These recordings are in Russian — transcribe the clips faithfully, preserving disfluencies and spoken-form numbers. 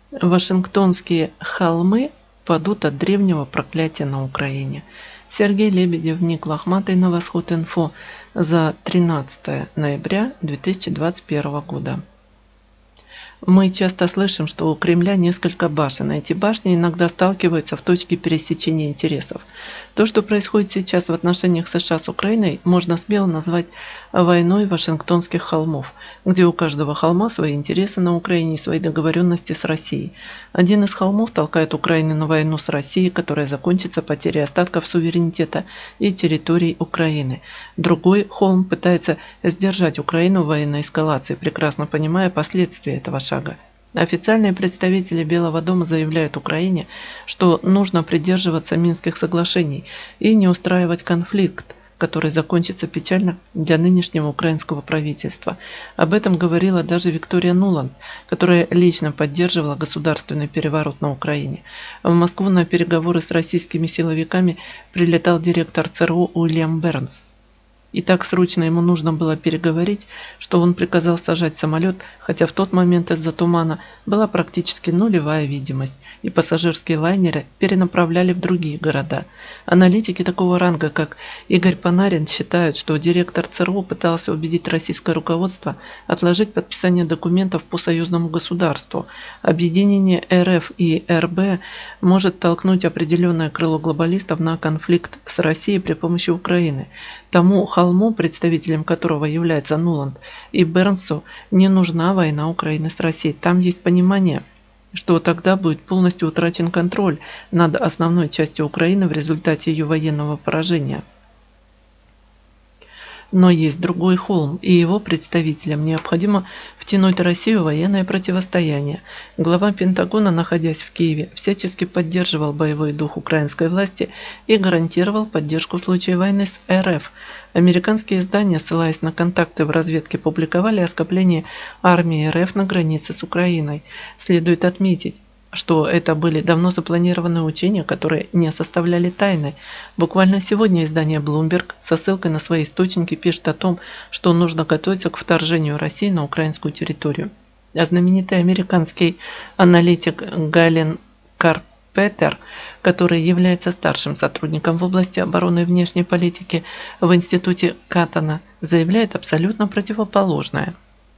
Вашингтонские холмы падут от древнего проклятия на Украине. Сергей Лебедев, Ник Лохматый на Восход Инфо за тринадцатое ноября две тысячи двадцать первого года. Мы часто слышим, что у Кремля несколько башен. Эти башни иногда сталкиваются в точке пересечения интересов. То, что происходит сейчас в отношениях США с Украиной, можно смело назвать войной Вашингтонских холмов, где у каждого холма свои интересы на Украине и свои договоренности с Россией. Один из холмов толкает Украину на войну с Россией, которая закончится потерей остатков суверенитета и территорий Украины. Другой холм пытается сдержать Украину в военной эскалации, прекрасно понимая последствия этого шага. Официальные представители Белого дома заявляют Украине, что нужно придерживаться Минских соглашений и не устраивать конфликт, который закончится печально для нынешнего украинского правительства. Об этом говорила даже Виктория Нуланд, которая лично поддерживала государственный переворот на Украине. В Москву на переговоры с российскими силовиками прилетал директор ЦРУ Уильям Бернс. И так срочно ему нужно было переговорить, что он приказал сажать самолет, хотя в тот момент из-за тумана была практически нулевая видимость, и пассажирские лайнеры перенаправляли в другие города. Аналитики такого ранга, как Игорь Панарин, считают, что директор ЦРУ пытался убедить российское руководство отложить подписание документов по союзному государству. Объединение РФ и РБ может толкнуть определенное крыло глобалистов на конфликт с Россией при помощи Украины. Тому холму, представителем которого является Нуланд, и Бернсу не нужна война Украины с Россией. Там есть понимание, что тогда будет полностью утрачен контроль над основной частью Украины в результате ее военного поражения. Но есть другой холм, и его представителям необходимо втянуть Россию в военное противостояние. Глава Пентагона, находясь в Киеве, всячески поддерживал боевой дух украинской власти и гарантировал поддержку в случае войны с РФ. Американские издания, ссылаясь на контакты в разведке, публиковали о скоплении армии РФ на границе с Украиной. Следует отметить, что это были давно запланированные учения, которые не составляли тайны. Буквально сегодня издание Bloomberg со ссылкой на свои источники пишет о том, что нужно готовиться к вторжению России на украинскую территорию. А знаменитый американский аналитик Гален Карпентер, который является старшим сотрудником в области обороны и внешней политики в институте Каттона, заявляет абсолютно противоположное.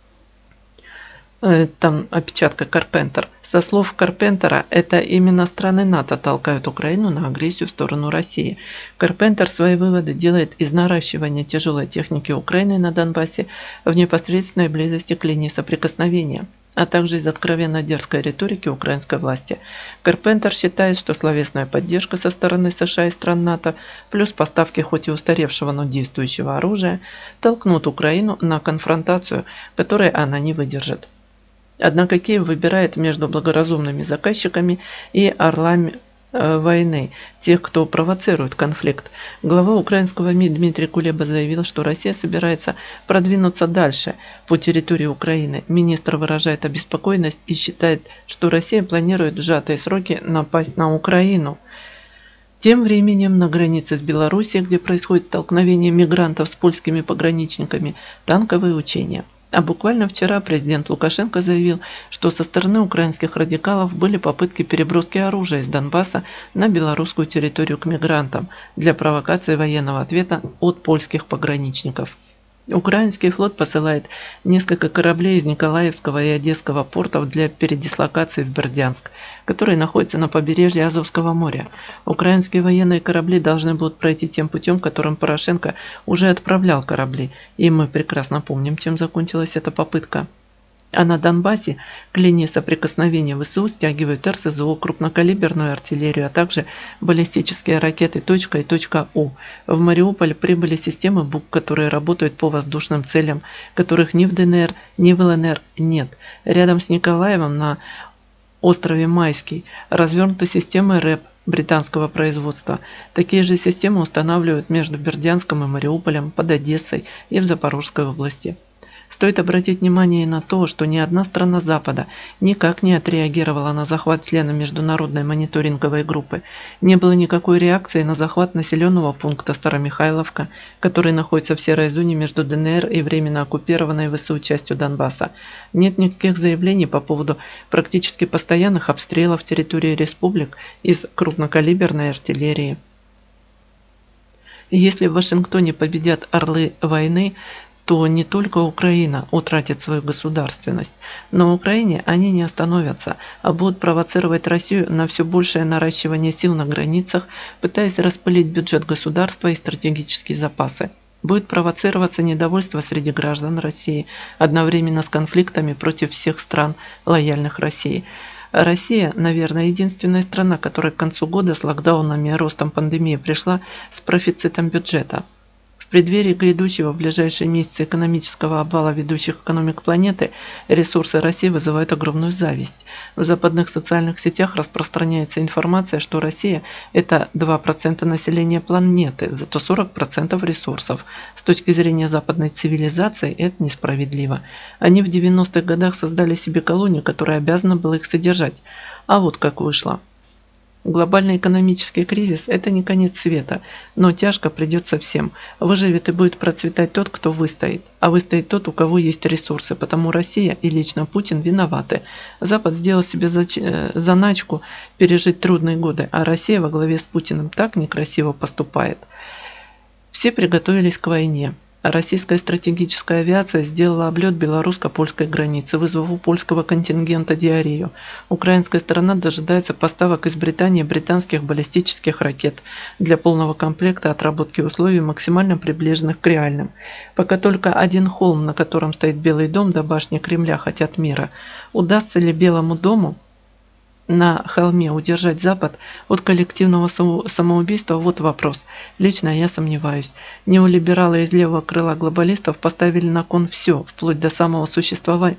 Там опечатка Карпентер. Со слов Карпентера, это именно страны НАТО толкают Украину на агрессию в сторону России. Карпентер свои выводы делает из наращивания тяжелой техники Украины на Донбассе в непосредственной близости к линии соприкосновения, а также из откровенно дерзкой риторики украинской власти. Карпентер считает, что словесная поддержка со стороны США и стран НАТО, плюс поставки хоть и устаревшего, но действующего оружия, толкнут Украину на конфронтацию, которой она не выдержит. Однако Киев выбирает между благоразумными заказчиками и орлами э, войны, тех, кто провоцирует конфликт. Глава украинского МИД Дмитрий Кулеба заявил, что Россия собирается продвинуться дальше по территории Украины. Министр выражает обеспокоенность и считает, что Россия планирует в сжатые сроки напасть на Украину. Тем временем на границе с Белоруссией, где происходит столкновение мигрантов с польскими пограничниками, танковые учения. А буквально вчера президент Лукашенко заявил, что со стороны украинских радикалов были попытки переброски оружия из Донбасса на белорусскую территорию к мигрантам для провокации военного ответа от польских пограничников. Украинский флот посылает несколько кораблей из Николаевского и Одесского портов для передислокации в Бердянск, который находится на побережье Азовского моря. Украинские военные корабли должны будут пройти тем путем, которым Порошенко уже отправлял корабли, и мы прекрасно помним, чем закончилась эта попытка. А на Донбассе к линии соприкосновения ВСУ стягивают РСЗО, крупнокалиберную артиллерию, а также баллистические ракеты «Точка» и «Точка У». В Мариуполь прибыли системы БУК, которые работают по воздушным целям, которых ни в ДНР, ни в ЛНР нет. Рядом с Николаевым на острове Майский развернуты системы РЭП британского производства. Такие же системы устанавливают между Бердянском и Мариуполем, под Одессой и в Запорожской области. Стоит обратить внимание и на то, что ни одна страна Запада никак не отреагировала на захват члена международной мониторинговой группы. Не было никакой реакции на захват населенного пункта Старомихайловка, который находится в серой зоне между ДНР и временно оккупированной ВСУ частью Донбасса. Нет никаких заявлений по поводу практически постоянных обстрелов территории республик из крупнокалиберной артиллерии. Если в Вашингтоне победят орлы войны, то не только Украина утратит свою государственность. На Украине они не остановятся, а будут провоцировать Россию на все большее наращивание сил на границах, пытаясь распылить бюджет государства и стратегические запасы. Будет провоцироваться недовольство среди граждан России, одновременно с конфликтами против всех стран, лояльных России. Россия, наверное, единственная страна, которая к концу года с локдаунами и ростом пандемии пришла с профицитом бюджета. В преддверии грядущего в ближайшие месяцы экономического обвала ведущих экономик планеты ресурсы России вызывают огромную зависть. В западных социальных сетях распространяется информация, что Россия – это два процента населения планеты, зато сорок процентов ресурсов. С точки зрения западной цивилизации это несправедливо. Они в девяностых годах создали себе колонию, которая обязана была их содержать. А вот как вышло. Глобальный экономический кризис – это не конец света, но тяжко придется всем. Выживет и будет процветать тот, кто выстоит. А выстоит тот, у кого есть ресурсы, потому Россия и лично Путин виноваты. Запад сделал себе заначку пережить трудные годы, а Россия во главе с Путиным так некрасиво поступает. Все приготовились к войне. Российская стратегическая авиация сделала облет белорусско-польской границы, вызвав у польского контингента диарею. Украинская сторона дожидается поставок из Британии британских баллистических ракет для полного комплекта отработки условий, максимально приближенных к реальным. Пока только один холм, на котором стоит Белый дом, до башни Кремля хотят мира. Удастся ли Белому дому на холме удержать Запад от коллективного самоубийства? Вот вопрос. Лично я сомневаюсь. Неолибералы из левого крыла глобалистов поставили на кон все, вплоть до самого существования,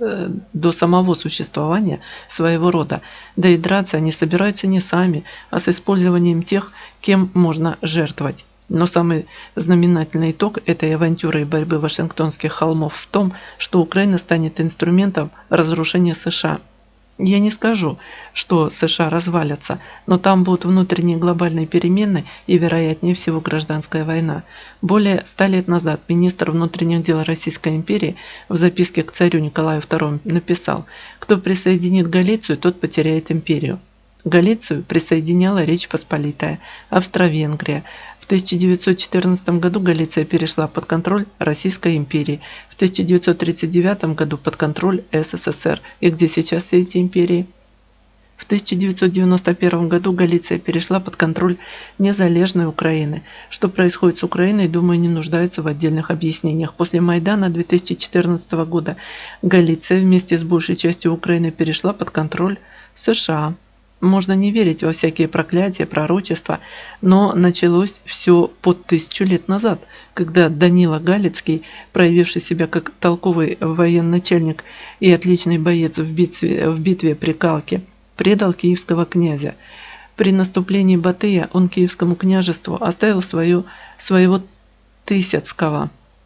до самого существования своего рода. Да и драться они собираются не сами, а с использованием тех, кем можно жертвовать. Но самый знаменательный итог этой авантюры и борьбы Вашингтонских холмов в том, что Украина станет инструментом разрушения США. Я не скажу, что США развалятся, но там будут внутренние глобальные перемены и, вероятнее всего, гражданская война. Более ста лет назад министр внутренних дел Российской империи в записке к царю Николаю второму написал: «Кто присоединит Галицию, тот потеряет империю». Галицию присоединяла Речь Посполитая, Австро-Венгрия. В тысяча девятьсот четырнадцатом году Галиция перешла под контроль Российской империи, в тысяча девятьсот тридцать девятом году под контроль СССР. И где сейчас все эти империи? В тысяча девятьсот девяносто первом году Галиция перешла под контроль незалежной Украины. Что происходит с Украиной, думаю, не нуждается в отдельных объяснениях. После Майдана две тысячи четырнадцатого года Галиция вместе с большей частью Украины перешла под контроль США. Можно не верить во всякие проклятия, пророчества, но началось все под тысячу лет назад, когда Данила Галицкий, проявивший себя как толковый военачальник и отличный боец в битве, в битве при Калке, предал киевского князя. При наступлении Батыя он киевскому княжеству оставил свою, своего Тысяцкого,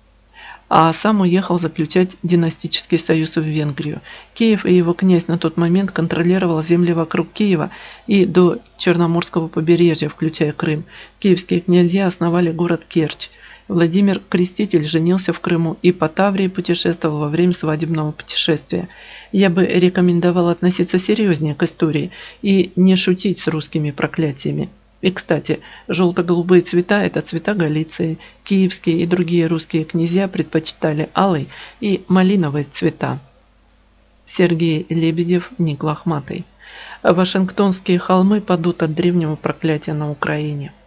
а сам уехал заключать династический союз в Венгрию. Киев и его князь на тот момент контролировал земли вокруг Киева и до Черноморского побережья, включая Крым. Киевские князья основали город Керчь. Владимир Креститель женился в Крыму и по Таврии путешествовал во время свадебного путешествия. Я бы рекомендовал относиться серьезнее к истории и не шутить с русскими проклятиями. И, кстати, желто-голубые цвета – это цвета Галиции. Киевские и другие русские князья предпочитали алый и малиновые цвета. Сергей Лебедев, Ник Лохматый. Вашингтонские холмы падут от древнего проклятия на Украине.